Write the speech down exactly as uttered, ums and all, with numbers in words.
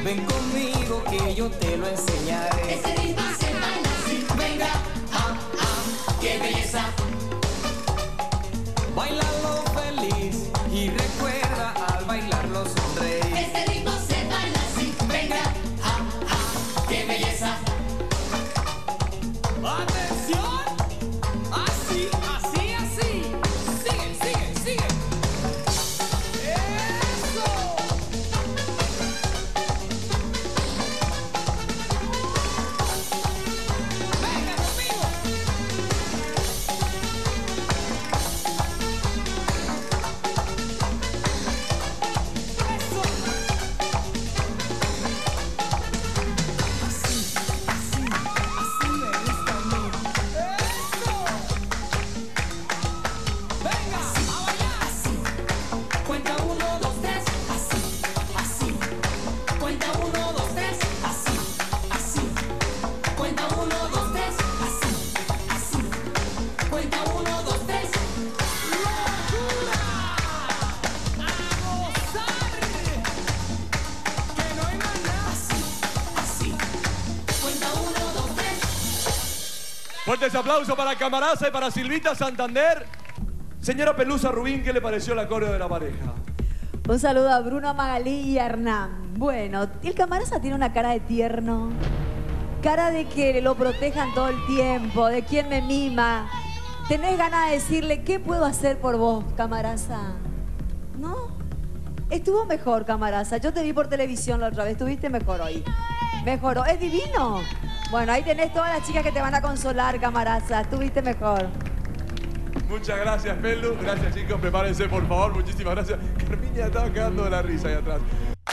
Ven conmigo que yo te lo enseñaré. Ese ritmo se baila así. Venga, ah, ah, qué belleza. Bailalo feliz y recuerda al bailarlo sonreír. Ese ritmo se baila así. Venga, ah, ah, qué belleza. ¡Atención! Así, así, así. Sigue, sigue, sigue. ¡Eso! ¡Venga conmigo! ¡Eso! Así, así, así me gusta a mí. ¡Eso! ¡Venga, a bailar! Así. Cuenta uno, dos, tres. Así, así. Cuenta uno, dos, tres. Así, así. Cuenta uno, dos, tres. Así, así. Cuenta uno, dos, tres. ¡Locura! ¡A gozar! ¡Que no hay más nada! Así, así. Cuenta uno, dos, tres. Fuertes aplausos para Camaraza y para Silvita Santander. Señora Pelusa Rubín, ¿qué le pareció la coreo de la pareja? Un saludo a Bruno, Magalí y a Hernán. Bueno, el Camaraza tiene una cara de tierno, cara de que lo protejan todo el tiempo, de quien me mima. ¿Tenés ganas de decirle qué puedo hacer por vos, Camaraza? ¿No? Estuvo mejor, Camaraza. Yo te vi por televisión la otra vez, estuviste mejor hoy. Mejoró. ¿Es divino? Bueno, ahí tenés todas las chicas que te van a consolar, Camaraza. Estuviste mejor. Muchas gracias, Pelu. Gracias, chicos. Prepárense, por favor. Muchísimas gracias. Carmiña estaba quedando de la risa ahí atrás.